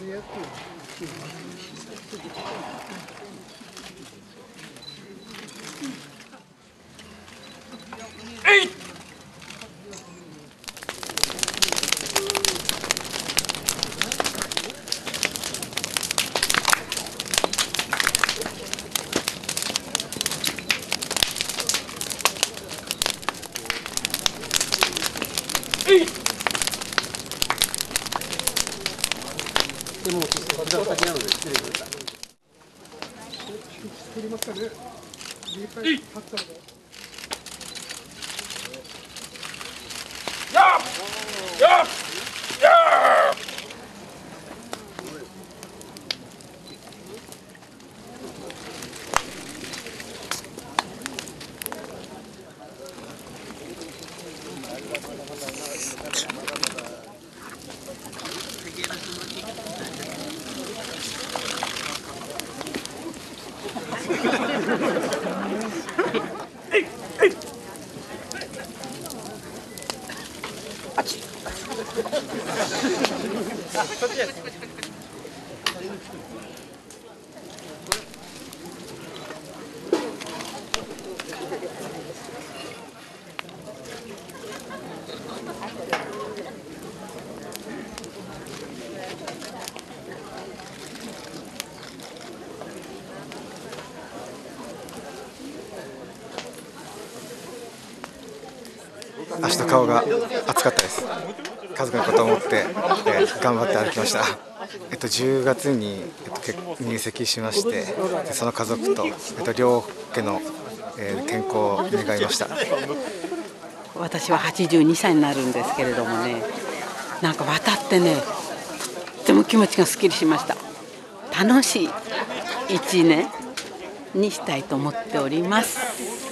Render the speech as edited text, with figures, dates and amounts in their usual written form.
でも先なので失礼しました。取りましたね。 足と顔が熱かったです。家族のことを思って、頑張って歩きました。10月に、入籍しまして、その家族と、両家の、健康を願いました。 私は82歳になるんですけれどもね、なんか渡ってね、とっても気持ちがすっきりしました。楽しい1年にしたいと思っております。